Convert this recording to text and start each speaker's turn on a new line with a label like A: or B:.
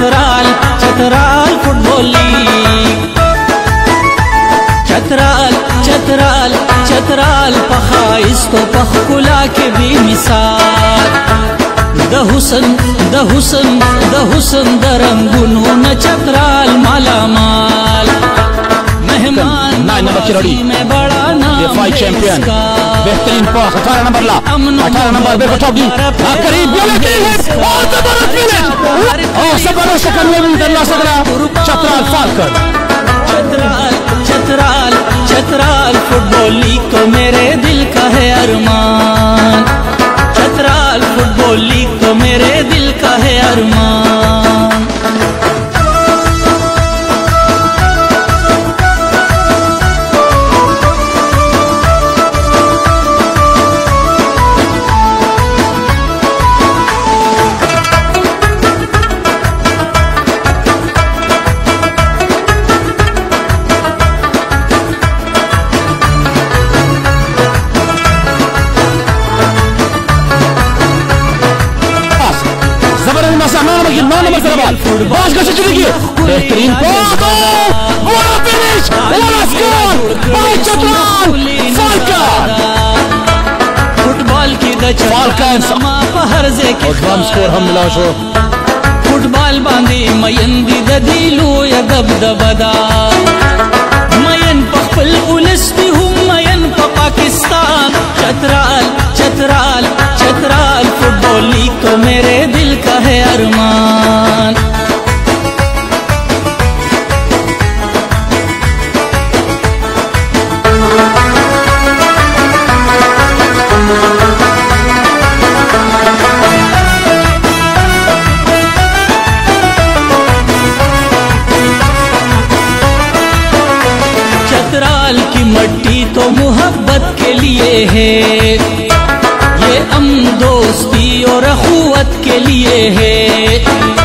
A: Chitral Chitral football league. Chitral Chitral Chitral पखाइस तो पखकुला के बेमिसाल द हुसन दरंगुनो न चतराल माला माल मेहमान में बड़ा नाम
B: चैंपियन बेहतरीन पास 18 नंबर ला 18 नंबर पे कटौती करीब Chitral Falcon.
A: Chitral Chitral Chitral football league तो मेरे दिल का है अरमान। चतराल फुटबॉल लीग तो मेरे दिल का है अरमान।
B: बेहतरीन
A: फुटबॉल की
B: स्कोर हम मिला शो
A: फुटबॉल बांधी मयंदी दीलू या दबदबदा मयन पखपल उलस्ती हूँ मयन पाकिस्तान। चतराल चतराल चतराल फुटबॉल लीग तो मेरे दिल का है अरमान। चतराल की मट्टी तो मोहब्बत के लिए है, ये दोस्ती और अखुवत के लिए है।